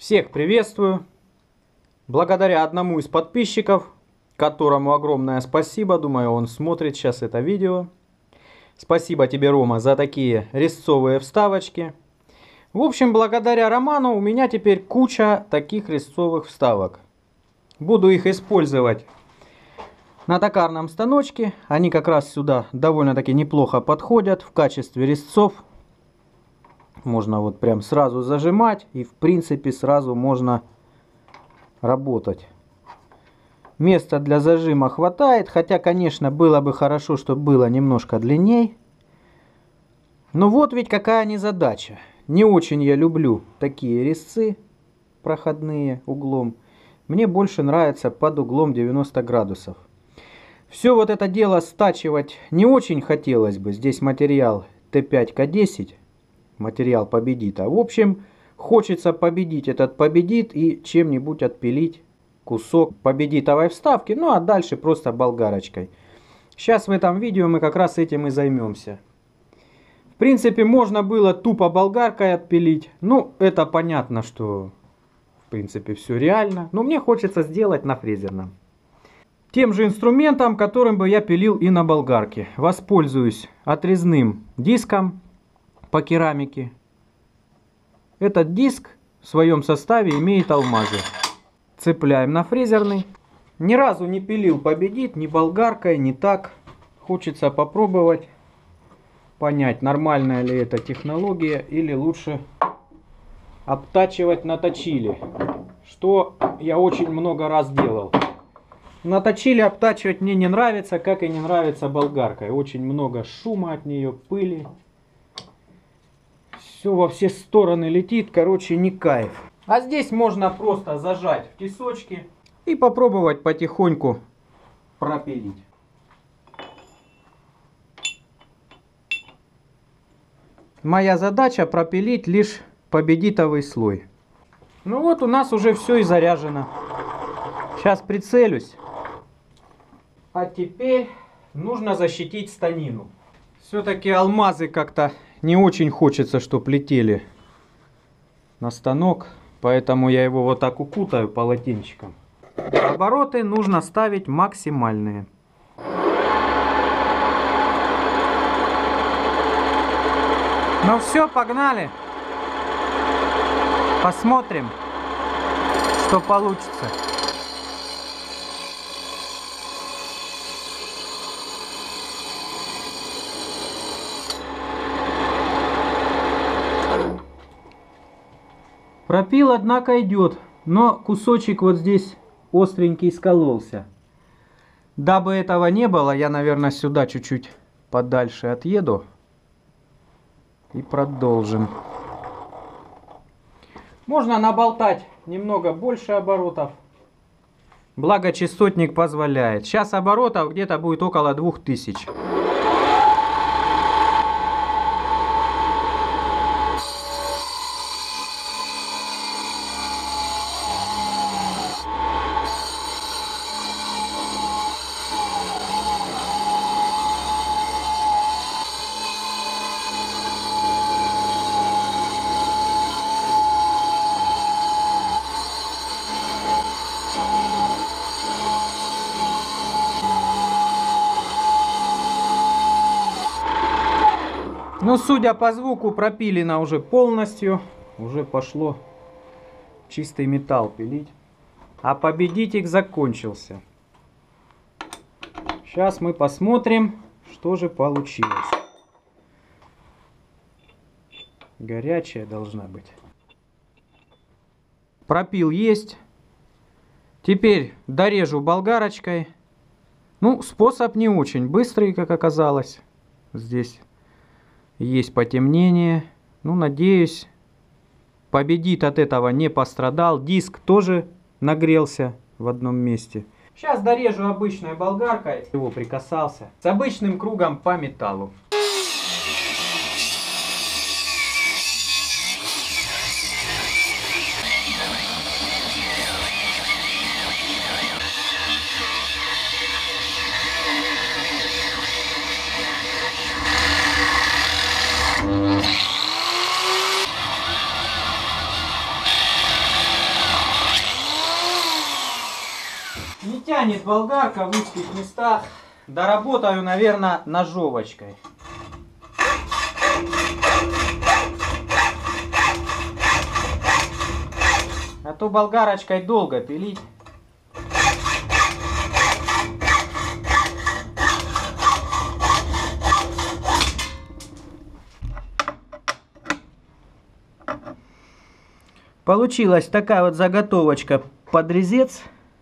Всех приветствую! Благодаря одному из подписчиков, которому огромное спасибо, думаю, он смотрит сейчас это видео. Спасибо тебе, Рома, за такие резцовые вставочки. В общем, благодаря Роману у меня теперь куча таких резцовых вставок. Буду их использовать на токарном станочке. Они как раз сюда довольно-таки неплохо подходят в качестве резцов. Можно вот прям сразу зажимать и в принципе сразу можно работать. Места для зажима хватает, хотя, конечно, было бы хорошо, чтобы было немножко длинней. Но вот ведь какая незадача. Не очень я люблю такие резцы проходные углом. Мне больше нравится под углом 90 градусов. Все вот это дело стачивать не очень хотелось бы. Здесь материал Т5К10. Материал победита. В общем, хочется победить этот победит и чем-нибудь отпилить кусок победитовой вставки. Ну а дальше просто болгарочкой. Сейчас в этом видео мы как раз этим и займемся. В принципе, можно было тупо болгаркой отпилить. Ну, это понятно, что в принципе все реально. Но мне хочется сделать на фрезерном. Тем же инструментом, которым бы я пилил и на болгарке. Воспользуюсь отрезным диском по керамике. Этот диск в своем составе имеет алмазы. Цепляем на фрезерный. Ни разу не пилил победит ни болгаркой, ни так. Хочется попробовать понять, нормальная ли это технология или лучше обтачивать на точиле, что я очень много раз делал. На точиле обтачивать мне не нравится, как и не нравится болгаркой. Очень много шума от нее, пыли. Все во все стороны летит, короче, не кайф. А здесь можно просто зажать в тисочки и попробовать потихоньку пропилить. Моя задача пропилить лишь победитовый слой. Ну вот у нас уже все и заряжено. Сейчас прицелюсь. А теперь нужно защитить станину. Все-таки алмазы как-то не очень хочется, чтобы летели на станок. Поэтому я его вот так укутаю полотенчиком. Обороты нужно ставить максимальные. Ну все, погнали. Посмотрим, что получится. Пропил, однако, идет, но кусочек вот здесь остренький скололся. Дабы этого не было, я, наверное, сюда чуть-чуть подальше отъеду и продолжим. Можно наболтать немного больше оборотов. Благо частотник позволяет. Сейчас оборотов где-то будет около 2000. Ну, судя по звуку, пропилено уже полностью. Уже пошло чистый металл пилить. А победитель закончился. Сейчас мы посмотрим, что же получилось. Горячая должна быть. Пропил есть. Теперь дорежу болгарочкой. Ну, способ не очень быстрый, как оказалось. Здесь есть потемнение. Ну, надеюсь, победит от этого не пострадал. Диск тоже нагрелся в одном месте. Сейчас дорежу обычной болгаркой. Его прикасался. С обычным кругом по металлу. Тянет болгарка в узких местах. Доработаю, наверное, ножовочкой. А то болгарочкой долго пилить. Получилась такая вот заготовочка под резец.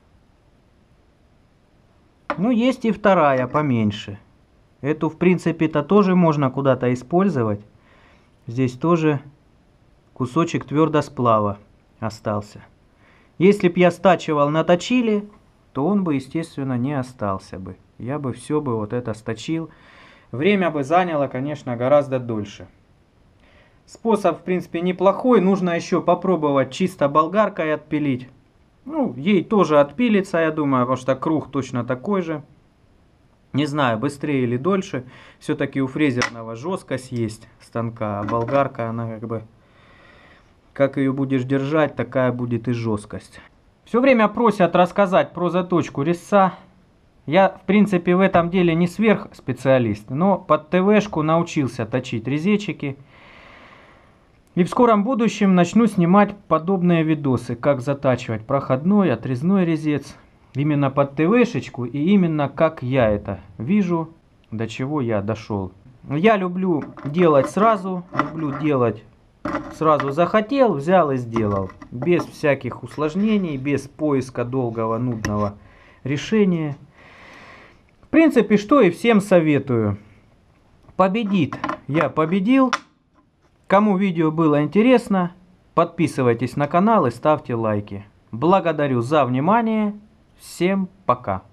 Ну, есть и вторая, поменьше. Эту, в принципе-то, тоже можно куда-то использовать. Здесь тоже кусочек твердосплава остался. Если б я стачивал на точиле, то он бы, естественно, не остался бы. Я бы все бы вот это сточил. Время бы заняло, конечно, гораздо дольше. Способ, в принципе, неплохой. Нужно еще попробовать чисто болгаркой отпилить. Ну, ей тоже отпилится, я думаю, потому что круг точно такой же. Не знаю, быстрее или дольше. Все-таки у фрезерного жесткость есть станка, а болгарка, она как бы... Как ее будешь держать, такая будет и жесткость. Все время просят рассказать про заточку резца. Я, в принципе, в этом деле не сверхспециалист, но под ТВшку научился точить резечики. И в скором будущем начну снимать подобные видосы, как затачивать проходной, отрезной резец. Именно под ТВшечку и именно как я это вижу, до чего я дошел. Я люблю делать сразу, сразу захотел, взял и сделал. Без всяких усложнений, без поиска долгого, нудного решения. В принципе, что и всем советую. Победит. Я победил. Кому видео было интересно, подписывайтесь на канал и ставьте лайки. Благодарю за внимание. Всем пока.